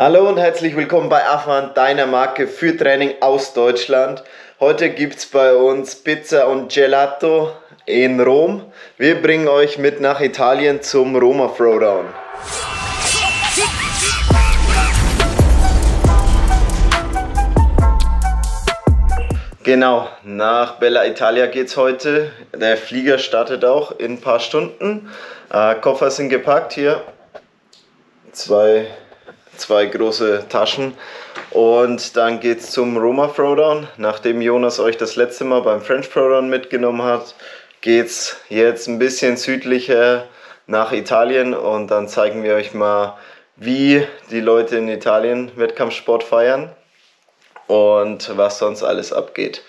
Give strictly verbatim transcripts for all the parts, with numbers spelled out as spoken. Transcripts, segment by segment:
Hallo und herzlich willkommen bei Afan, deiner Marke für Training aus Deutschland. Heute gibt es bei uns Pizza und Gelato in Rom. Wir bringen euch mit nach Italien zum Roma Throwdown. Genau, nach Bella Italia geht es heute. Der Flieger startet auch in ein paar Stunden. Äh, Koffer sind gepackt hier. Zwei, zwei große Taschen. Und dann geht es zum Roma Throwdown. Nachdem Jonas euch das letzte Mal beim French Throwdown mitgenommen hat, geht es jetzt ein bisschen südlicher nach Italien. Und dann zeigen wir euch mal, wie die Leute in Italien Wettkampfsport feiern. Und was sonst alles abgeht.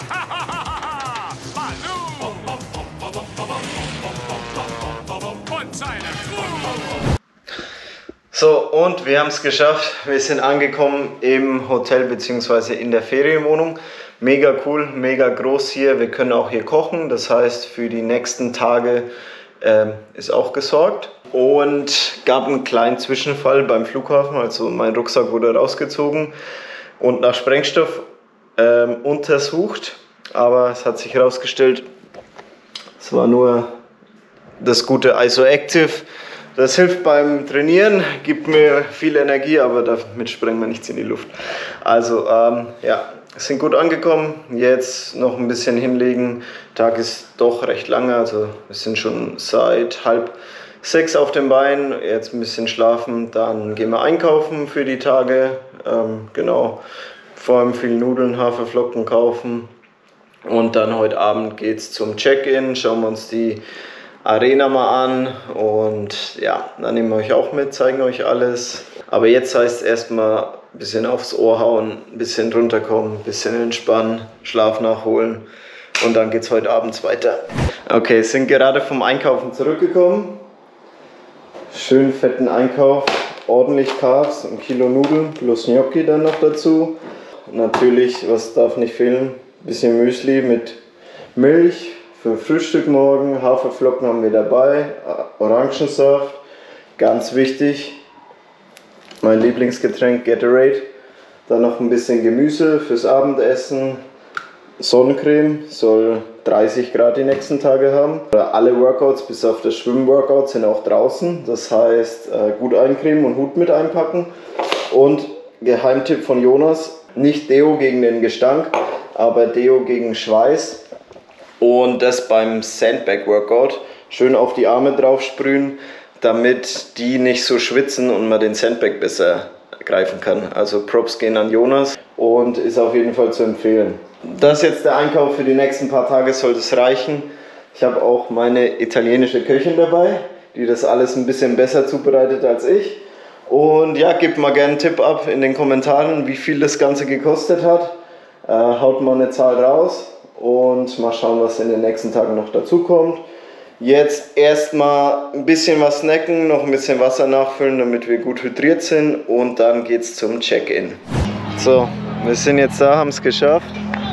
So, und wir haben es geschafft. Wir sind angekommen im Hotel bzw. in der Ferienwohnung. Mega cool, mega groß hier. Wir können auch hier kochen. Das heißt, für die nächsten Tage ähm, ist auch gesorgt. Und gab einen kleinen Zwischenfall beim Flughafen. Also mein Rucksack wurde rausgezogen und nach Sprengstoff ähm, untersucht, aber es hat sich herausgestellt, es war nur das gute Isoactive. Das hilft beim Trainieren, gibt mir viel Energie, aber damit sprengen wir nichts in die Luft. Also ähm, ja, sind gut angekommen, jetzt noch ein bisschen hinlegen. Der Tag ist doch recht lange, also wir sind schon seit halb sechs auf dem Bein, jetzt ein bisschen schlafen, dann gehen wir einkaufen für die Tage, ähm, genau, vor allem viel Nudeln, Haferflocken kaufen und dann heute Abend geht es zum Check-in, schauen wir uns die Arena mal an und ja, dann nehmen wir euch auch mit, zeigen euch alles, aber jetzt heißt es erstmal ein bisschen aufs Ohr hauen, ein bisschen runterkommen, ein bisschen entspannen, Schlaf nachholen und dann geht es heute Abend weiter. Okay, sind gerade vom Einkaufen zurückgekommen. Schön fetten Einkauf, ordentlich Carbs, ein Kilo Nudeln plus Gnocchi dann noch dazu. Natürlich, was darf nicht fehlen, ein bisschen Müsli mit Milch für Frühstück morgen, Haferflocken haben wir dabei, Orangensaft, ganz wichtig, mein Lieblingsgetränk Gatorade. Dann noch ein bisschen Gemüse fürs Abendessen, Sonnencreme, soll dreißig Grad die nächsten Tage haben. Alle Workouts bis auf das Schwimmworkout sind auch draußen, das heißt gut eincremen und Hut mit einpacken. Und Geheimtipp von Jonas, nicht Deo gegen den Gestank, aber Deo gegen Schweiß. Und das beim Sandbag Workout schön auf die Arme drauf sprühen, damit die nicht so schwitzen und man den Sandbag besser greifen kann. Also Props gehen an Jonas und ist auf jeden Fall zu empfehlen. Das ist jetzt der Einkauf für die nächsten paar Tage, sollte es reichen. Ich habe auch meine italienische Köchin dabei, die das alles ein bisschen besser zubereitet als ich. Und ja, gebt mal gerne einen Tipp ab in den Kommentaren, wie viel das Ganze gekostet hat. Äh, haut mal eine Zahl raus und mal schauen, was in den nächsten Tagen noch dazu kommt. Jetzt erstmal ein bisschen was snacken, noch ein bisschen Wasser nachfüllen, damit wir gut hydriert sind und dann geht's zum Check-in. So, wir sind jetzt da, haben es geschafft.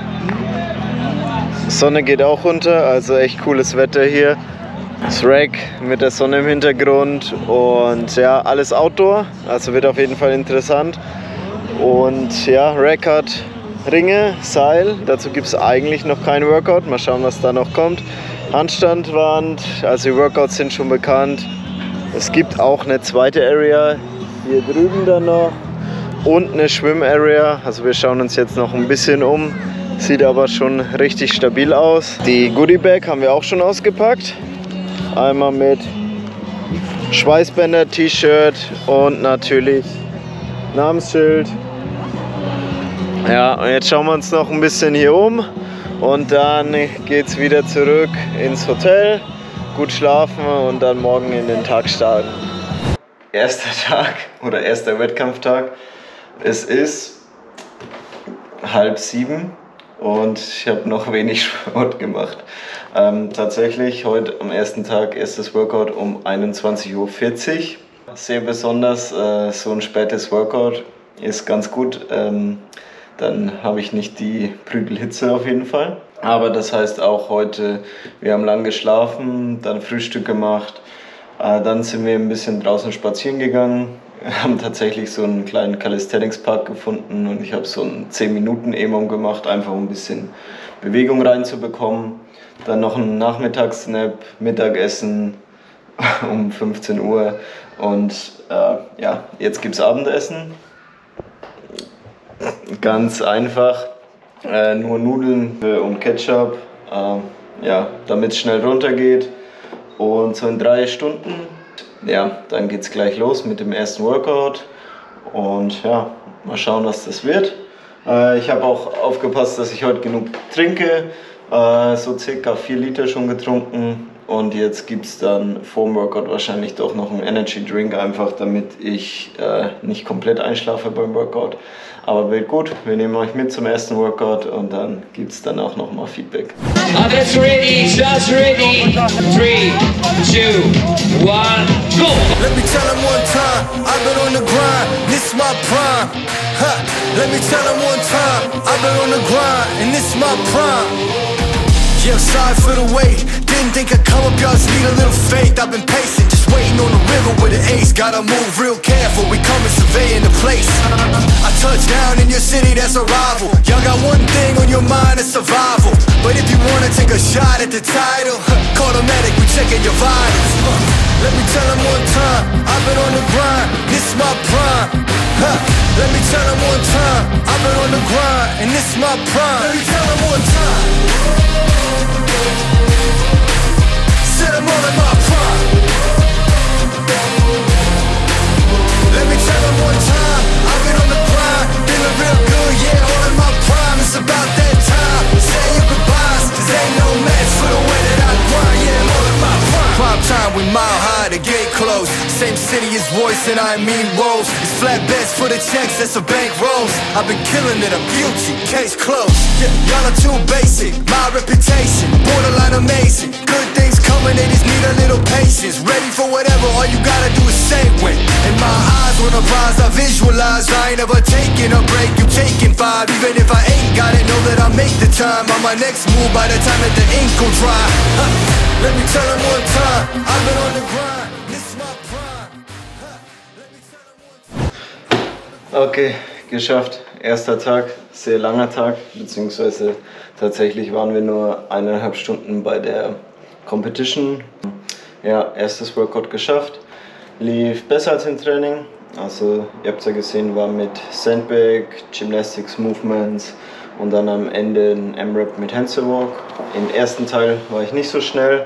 Die Sonne geht auch runter, also echt cooles Wetter hier. Das Rack mit der Sonne im Hintergrund und ja, alles Outdoor, also wird auf jeden Fall interessant. Und ja, Rack hat Ringe, Seil, dazu gibt es eigentlich noch kein Workout, mal schauen, was da noch kommt. Handstandwand, also die Workouts sind schon bekannt. Es gibt auch eine zweite Area, hier drüben dann noch, und eine Schwimm-Area, also wir schauen uns jetzt noch ein bisschen um. Sieht aber schon richtig stabil aus. Die Goodie Bag haben wir auch schon ausgepackt. Einmal mit Schweißbänder, T-Shirt und natürlich Namensschild. Ja, und jetzt schauen wir uns noch ein bisschen hier um und dann geht es wieder zurück ins Hotel, gut schlafen und dann morgen in den Tag starten. Erster Tag oder erster Wettkampftag. Es ist halb sieben. Und ich habe noch wenig Sport gemacht. Ähm, tatsächlich heute am ersten Tag erstes Workout um einundzwanzig Uhr vierzig. Sehr besonders, äh, so ein spätes Workout ist ganz gut. Ähm, dann habe ich nicht die Prügelhitze auf jeden Fall. Aber das heißt auch heute, wir haben lang geschlafen, dann Frühstück gemacht. Äh, dann sind wir ein bisschen draußen spazieren gegangen Wir haben tatsächlich so einen kleinen Calisthenics-Park gefunden und ich habe so einen zehn Minuten E M O M gemacht, einfach um ein bisschen Bewegung reinzubekommen. Dann noch ein Nachmittagsnap, Mittagessen um fünfzehn Uhr und äh, ja, jetzt gibt es Abendessen. Ganz einfach, äh, nur Nudeln und Ketchup, äh, ja, damit es schnell runtergeht. Und so in drei Stunden, ja, dann geht es gleich los mit dem ersten Workout. Und ja, mal schauen, was das wird. Äh, ich habe auch aufgepasst, dass ich heute genug trinke. Äh, so circa vier Liter schon getrunken. Und jetzt gibt es dann vor dem Workout wahrscheinlich doch noch einen Energy Drink, einfach damit ich äh, nicht komplett einschlafe beim Workout. Aber wird gut, wir nehmen euch mit zum ersten Workout und dann gibt es dann auch nochmal Feedback. Others ready, just ready. Three, two, one, go! Let me tell them one time, I've been on the grind, this is my prime. Ha. Let me tell them one time, I've been on the grind, and this is my prime. Yeah, sorry for the wait. Didn't think I'd come up, y'all just need a little faith. I've been patient, just waiting on the river with an ace. Gotta move real careful, we coming surveying the place. I touch down in your city, that's a rival. Y'all got one thing on your mind, it's survival. But if you wanna take a shot at the title, call the medic, we checking your vitals. Let me tell them one time, I've been on the grind, this is my prime. Let me tell them one time, I've been on the grind, and this is my prime. Let me tell them one time. Said I'm all in my prime. Let me tell them one time, I've been on the grind, feeling real good, yeah, all in my prime. It's about that time, say your goodbyes, cause ain't no match for the way that I grind, yeah, I'm all in my prime. Prime time, we mile high, the gate closed. Same city as voice and I mean woes. It's flatbeds for the checks, that's a bank rolls. I've been killing it, I'm guilty, case closed. Yeah, y'all are too basic, my reputation, borderline amazing. Good things coming, they just need a little patience. Ready for whatever, all you gotta do is say when. And my eyes on the prize, I visualize. I ain't ever taking a break, you taking five. Even if I ain't got it, know that I'll make the time on my next move by the time that the ink will dry. Huh. Let me tell them one time, I've been on the grind, this is my prime. Huh. Let me tell them one time. Okay, geschafft. Erster Tag, sehr langer Tag, beziehungsweise tatsächlich waren wir nur eineinhalb Stunden bei der Competition. Ja, erstes Workout geschafft. Lief besser als im Training. Also, ihr habt es ja gesehen, war mit Sandbag, Gymnastics Movements und dann am Ende ein M-Rap mit Handstand Walk. Im ersten Teil war ich nicht so schnell,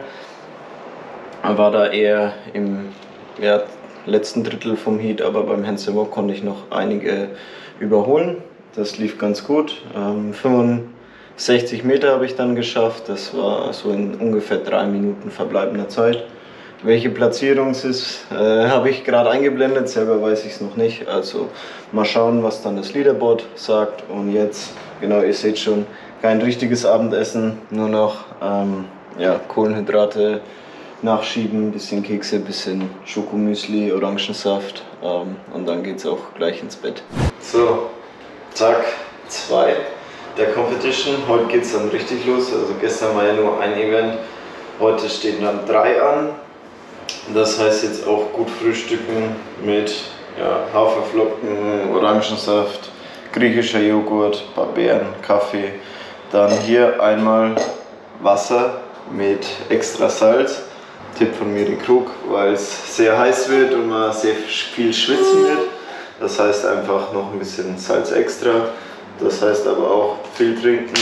war da eher im ja, letzten Drittel vom Heat, aber beim Handstand Walk konnte ich noch einige überholen. Das lief ganz gut. Ähm, fünfundsechzig Meter habe ich dann geschafft. Das war so in ungefähr drei Minuten verbleibender Zeit. Welche Platzierung es ist, äh, habe ich gerade eingeblendet. Selber weiß ich es noch nicht. Also mal schauen, was dann das Leaderboard sagt. Und jetzt, genau, ihr seht schon, kein richtiges Abendessen, nur noch ähm, ja, Kohlenhydrate nachschieben, bisschen Kekse, bisschen Schokomüsli, Orangensaft ähm, und dann geht es auch gleich ins Bett. So, Tag zwei der Competition. Heute geht es dann richtig los. Also gestern war ja nur ein Event, heute stehen dann drei an. Das heißt jetzt auch gut frühstücken mit ja, Haferflocken, Orangensaft, griechischer Joghurt, ein paar Beeren, Kaffee. Dann hier einmal Wasser mit extra Salz. Tipp von mir den Krug, weil es sehr heiß wird und man sehr viel schwitzen wird. Das heißt einfach noch ein bisschen Salz extra. Das heißt aber auch viel trinken,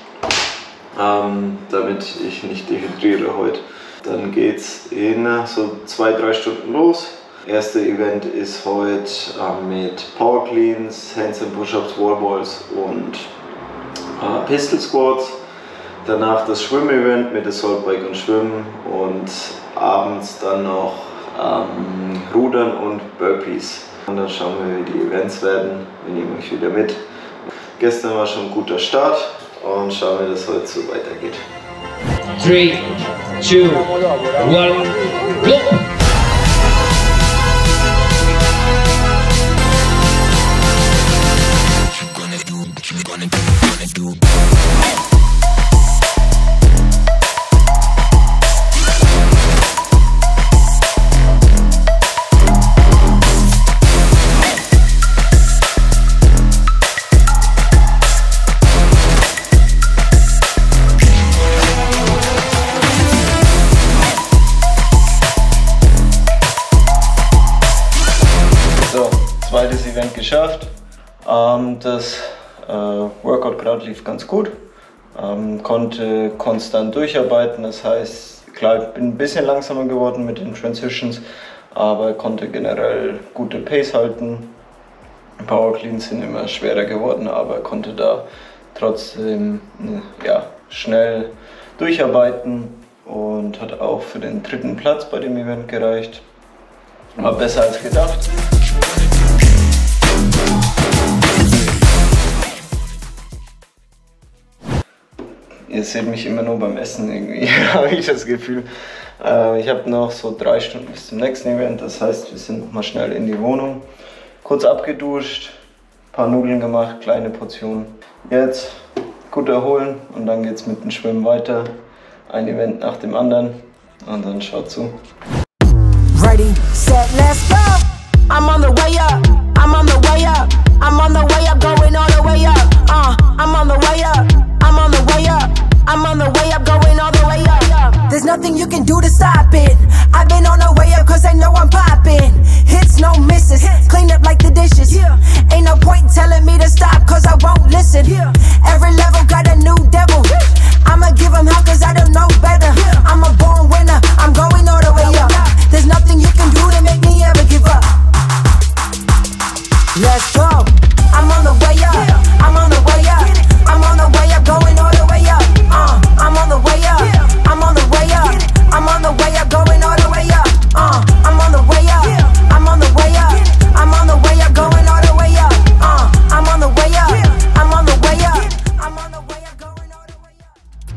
ähm, damit ich nicht dehydriere heute. Dann geht es in so zwei, drei Stunden los. Erste Event ist heute äh, mit Power Cleans, Handstand Push-Ups, Wallballs und äh, Pistol Squats. Danach das Schwimmevent mit Assault Bike und Schwimmen und abends dann noch ähm, Rudern und Burpees. Und dann schauen wir, wie die Events werden. Wir nehmen euch wieder mit. Gestern war schon ein guter Start und schauen wir, dass es heute so weitergeht. Three, two, one, go! das Event geschafft. Ähm, das äh, Workout gerade lief ganz gut. Ähm, konnte konstant durcharbeiten, das heißt, klar, ich bin ein bisschen langsamer geworden mit den Transitions, aber konnte generell gute Pace halten. Power Cleans sind immer schwerer geworden, aber konnte da trotzdem ja, schnell durcharbeiten und hat auch für den dritten Platz bei dem Event gereicht. War besser als gedacht. Ihr seht mich immer nur beim Essen irgendwie, habe ich das Gefühl. Äh, ich habe noch so drei Stunden bis zum nächsten Event, das heißt, wir sind noch mal schnell in die Wohnung. Kurz abgeduscht, ein paar Nudeln gemacht, kleine Portionen. Jetzt gut erholen und dann geht es mit dem Schwimmen weiter. Ein Event nach dem anderen und dann schaut zu. Ready, set, let's go! I'm on the way up, I'm on the way up, I'm on the way up, going all the way up. Uh, I'm on the way up, I'm on the way up, I'm on the way up, going all the way up. There's nothing you can do to stop it. I've been on the way up cause I know I'm popping. Hits, no misses, clean up like the dishes. Ain't no point telling me to stop cause I won't listen. Every level got a new devil. I'ma give them hell cause I don't know better. I'm a born winner, I'm going all the way up. There's nothing you can do to make me ever give up. Let's go. I'm on the way up, I'm on the way up, I'm on the way up, going all the way up. Uh, I'm on the way up, I'm on the way up, I'm on the way up, going all the way up. Uh, I'm on the way up, I'm on the way up, I'm on the way up, going all the way up. Uh, I'm on the way up, I'm on the way up, I'm on the way up, going all the way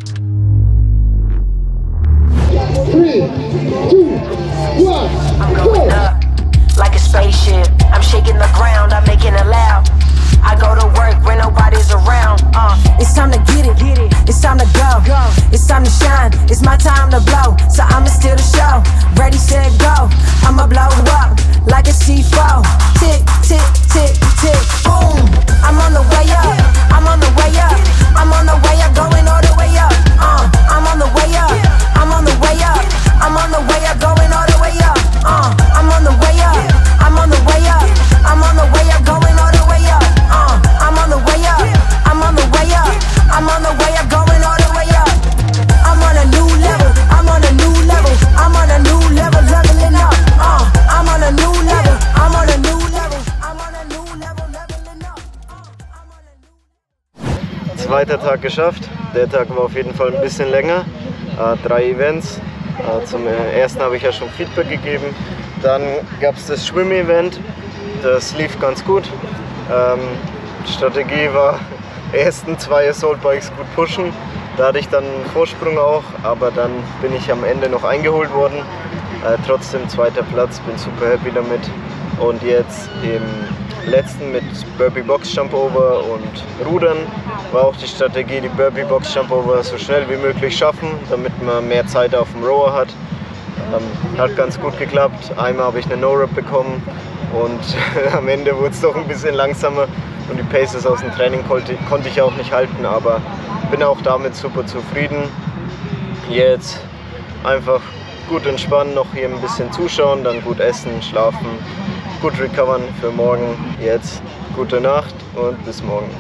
up. Three, two, one, I'm going up like a spaceship. I'm shaking the ground, I'm making it loud. I go to work when nobody's around. Uh, it's time to get it, get it. It's time to go, go. It's time to shine. It's my time to blow. So I'ma steal the show. Ready, set, go. I'ma blow up like a C four. Tick, tick, tick, tick, boom. I'm on the way up. I'm on the way up. I'm on the way up, going all the way up. Uh, I'm on the way up. I'm on the way up. I'm on the way up, going all the way up. Uh, I'm on the way up. I'm on the way up. I'm on the way up, going all the way up. Uh, I'm on the way up. I'm on the way up. I'm on the way up, going all the way up. I'm on a new level. I'm on a new level. I'm on a new level, leveling up. Uh, I'm on a new level. I'm on a new level. I'm on a new level, leveling up. Uh, I'm on a new. Zweiter Tag geschafft. Der Tag war auf jeden Fall ein bisschen länger. Äh, drei Events. Äh, zum ersten habe ich ja schon Feedback gegeben. Dann gab es das Schwimm-Event. Das lief ganz gut. Ähm, die Strategie war, ersten zwei Assault Bikes gut pushen. Da hatte ich dann einen Vorsprung auch, aber dann bin ich am Ende noch eingeholt worden. Äh, trotzdem zweiter Platz, bin super happy damit. Und jetzt im letzten mit Burpee Box Jump Over und Rudern war auch die Strategie, die Burpee Box Jump Over so schnell wie möglich schaffen, damit man mehr Zeit auf dem Rower hat. Ähm, hat ganz gut geklappt. Einmal habe ich eine No-Rep bekommen und am Ende wurde es doch ein bisschen langsamer und die Paces aus dem Training konnte, konnte ich auch nicht halten, aber bin auch damit super zufrieden. Jetzt einfach gut entspannen, noch hier ein bisschen zuschauen, dann gut essen, schlafen, gut recovern für morgen. Jetzt gute Nacht und bis morgen.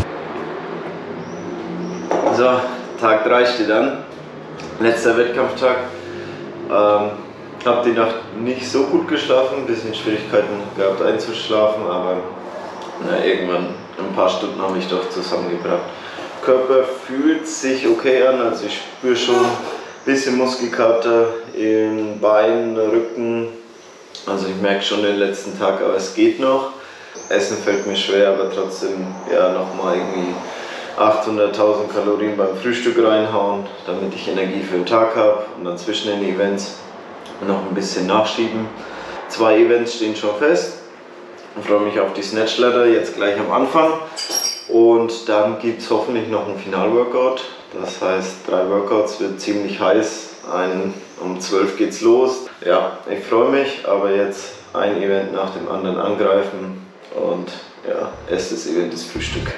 So, Tag drei steht an, letzter Wettkampftag. Ähm, habe die Nacht nicht so gut geschlafen, ein bisschen Schwierigkeiten gehabt einzuschlafen, aber na, irgendwann ein paar Stunden habe ich doch zusammengebracht. Körper fühlt sich okay an, also ich spüre schon ein bisschen Muskelkater in Beinen, Rücken, also ich merke schon den letzten Tag, aber es geht noch. Essen fällt mir schwer, aber trotzdem ja nochmal irgendwie achthunderttausend Kalorien beim Frühstück reinhauen, damit ich Energie für den Tag habe und dann zwischen den Events noch ein bisschen nachschieben. Zwei Events stehen schon fest. Ich freue mich auf die Snatch Ladder jetzt gleich am Anfang und dann gibt es hoffentlich noch ein Final-Workout. Das heißt, drei Workouts, wird ziemlich heiß. Ein, um zwölf geht's los. Ja, ich freue mich, aber jetzt ein Event nach dem anderen angreifen und ja, erstes Event ist Frühstück.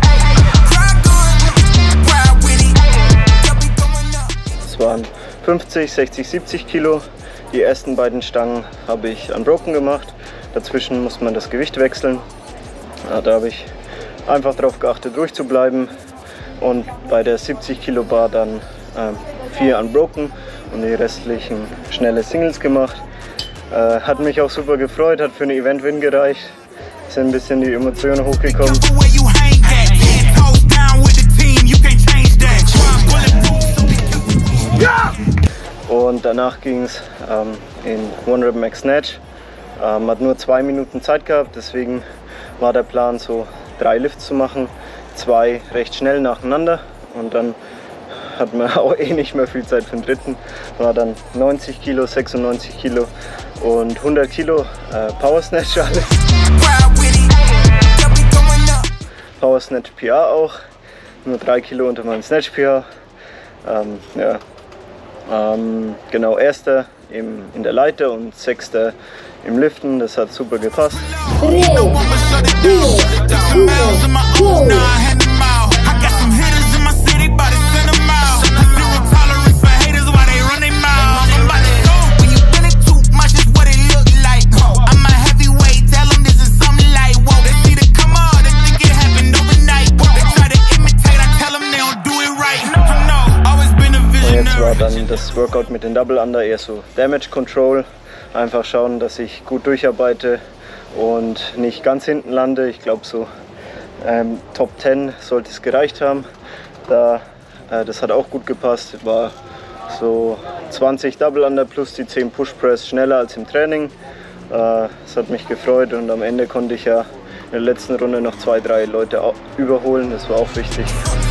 Es waren fünfzig, sechzig, siebzig Kilo. Die ersten beiden Stangen habe ich unbroken gemacht. Dazwischen muss man das Gewicht wechseln. Ja, da habe ich einfach darauf geachtet, ruhig zu bleiben. Und bei der siebzig Kilo Bar dann äh, vier unbroken und die restlichen schnelle Singles gemacht. Äh, hat mich auch super gefreut, hat für eine Event-Win gereicht. Sind ein bisschen die Emotionen hochgekommen. Und danach ging es ähm, in One Rep Max Snatch. Ähm, hat nur zwei Minuten Zeit gehabt, deswegen war der Plan, so drei Lifts zu machen. Zwei recht schnell nacheinander und dann hat man auch eh nicht mehr viel Zeit für den dritten. War dann neunzig Kilo, sechsundneunzig Kilo und hundert Kilo äh, Power Snatch alles. Power Snatch P R auch, nur drei Kilo unter meinem Snatch P R. Ähm, ja. Ähm, genau, erster im, in der Leiter und sechster im Liften, das hat super gepasst. Dann das Workout mit den Double Under, eher so Damage Control. Einfach schauen, dass ich gut durcharbeite und nicht ganz hinten lande. Ich glaube, so ähm, Top zehn sollte es gereicht haben. Da, äh, das hat auch gut gepasst. War so zwanzig Double Under plus die zehn Push Press schneller als im Training. Äh, das hat mich gefreut und am Ende konnte ich ja in der letzten Runde noch zwei, drei Leute überholen. Das war auch wichtig.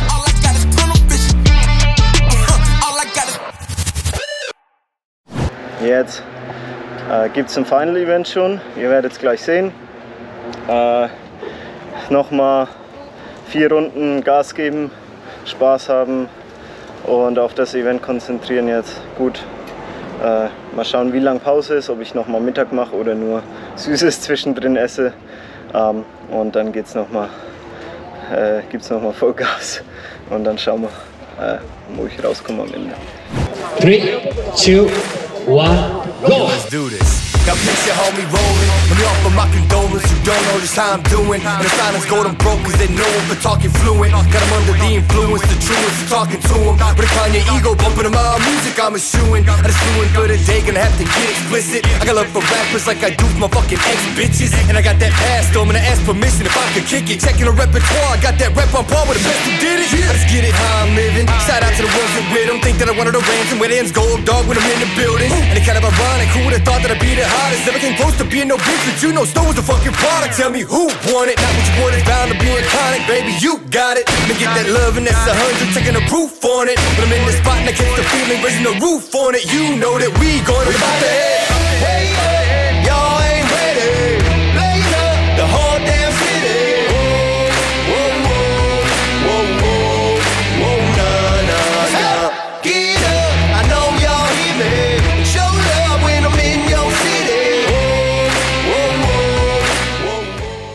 Jetzt äh, gibt es ein Final Event schon, ihr werdet es gleich sehen. Äh, Nochmal vier Runden Gas geben, Spaß haben und auf das Event konzentrieren jetzt. Gut, äh, mal schauen, wie lang Pause ist, ob ich nochmal Mittag mache oder nur Süßes zwischendrin esse. Ähm, und dann geht's noch mal, äh, gibt's nochmal Vollgas und dann schauen wir, äh, wo ich rauskomme am Ende. three, two, one, go! Let's do this. Got picture homie rolling. Let me offer my condolence. You don't know just how I'm doing. And the silence gold I'm broke cause they know him for talking fluent. Got him under the influence, the truest, talking to him. But a Kanye ego bumping him out music, I'm eschewing. I just doing good a day, gonna have to get explicit. I got love for rappers like I do for my fucking ex-bitches. And I got that pass, though I'm gonna ask permission if I could kick it. Checking the repertoire, I got that rep on par with the best who did it. I just get it how I'm living. Shout out to the ones that with them. Think that I wanted to ransom with ends gold dog when I'm in the building. And it kind of ironic, who would've thought that I'd be the hottest? Never came close to being no bitch, but you know Snow was a fucking product. Tell me who won it, not what you wanted, bound to be iconic. Baby, you got it. Let me get that love and that's a hundred, checking the proof on it. When I'm in the spot and I catch the feeling, raising the roof on it. You know that we going to about to head. Hey, hey, y'all ain't ready. Blaze up the whole damn city. Whoa, whoa, whoa, whoa, whoa, whoa, nah, nah, nah. Get up, I know y'all hear me. Show love when I'm in your city. Whoa, whoa, whoa,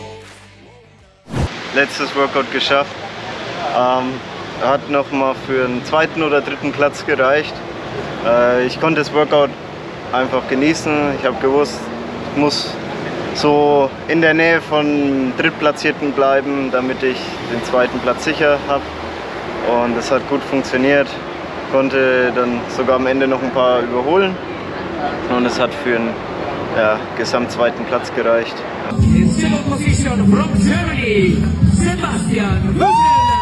whoa. Letztes Workout geschafft. Ähm, hat noch mal für einen zweiten oder dritten Platz gereicht. Äh, ich konnte das Workout einfach genießen. Ich habe gewusst, ich muss so in der Nähe von Drittplatzierten bleiben, damit ich den zweiten Platz sicher habe. Und das hat gut funktioniert. Konnte dann sogar am Ende noch ein paar überholen. Und es hat für einen ja, gesamt zweiten Platz gereicht. In second position from Germany, Sebastian Hübner.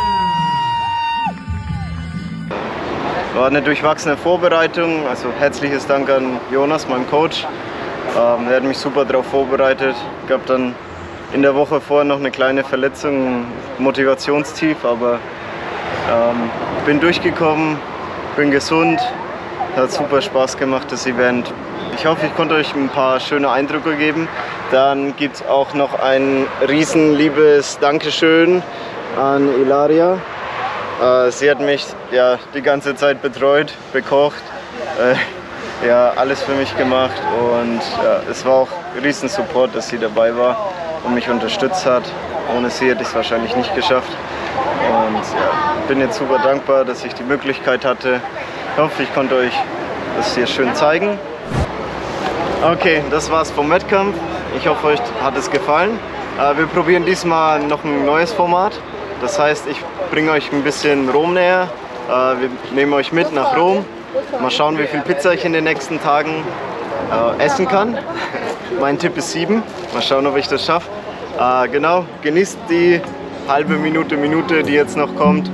War eine durchwachsene Vorbereitung, also herzliches Dank an Jonas, meinem Coach. Ähm, er hat mich super darauf vorbereitet. Ich habe dann in der Woche vorher noch eine kleine Verletzung, Motivationstief, aber ähm, bin durchgekommen, bin gesund. Hat super Spaß gemacht, das Event. Ich hoffe, ich konnte euch ein paar schöne Eindrücke geben. Dann gibt es auch noch ein riesen liebes Dankeschön an Ilaria. Sie hat mich ja, die ganze Zeit betreut, bekocht, äh, ja, alles für mich gemacht und ja, es war auch riesen Support, dass sie dabei war und mich unterstützt hat. Ohne sie hätte ich es wahrscheinlich nicht geschafft und ja, bin jetzt super dankbar, dass ich die Möglichkeit hatte. Ich hoffe, ich konnte euch das hier schön zeigen. Okay, das war's vom Wettkampf. Ich hoffe, euch hat es gefallen. Wir probieren diesmal noch ein neues Format. Das heißt, ich bringe euch ein bisschen Rom näher. Wir nehmen euch mit nach Rom. Mal schauen, wie viel Pizza ich in den nächsten Tagen äh, essen kann. Mein Tipp ist sieben. Mal schauen, ob ich das schaffe. Äh, genau, genießt die halbe Minute, Minute, die jetzt noch kommt.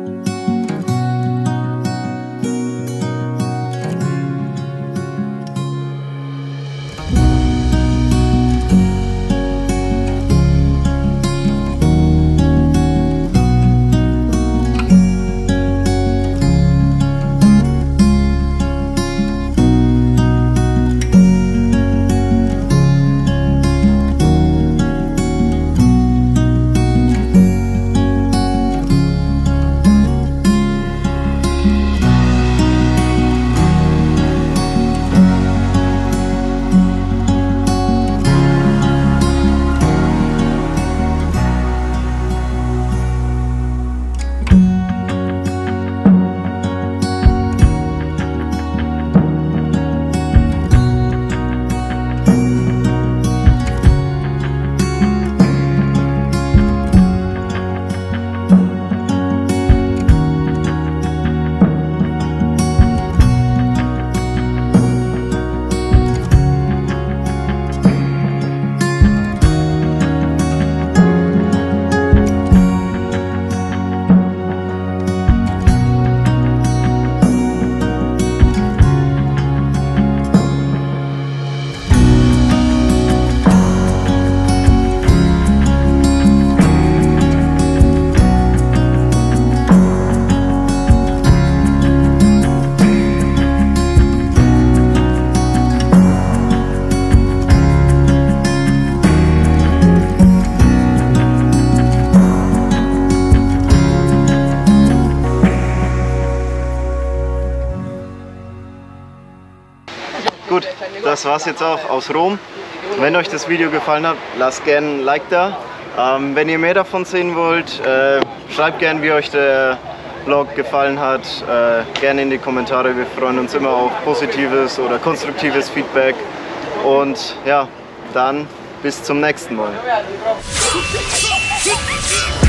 Gut, das war's jetzt auch aus Rom. Wenn euch das Video gefallen hat, lasst gerne ein Like da. Ähm, wenn ihr mehr davon sehen wollt, äh, schreibt gerne, wie euch der Vlog gefallen hat. Äh, gerne in die Kommentare. Wir freuen uns immer auf positives oder konstruktives Feedback. Und ja, dann bis zum nächsten Mal.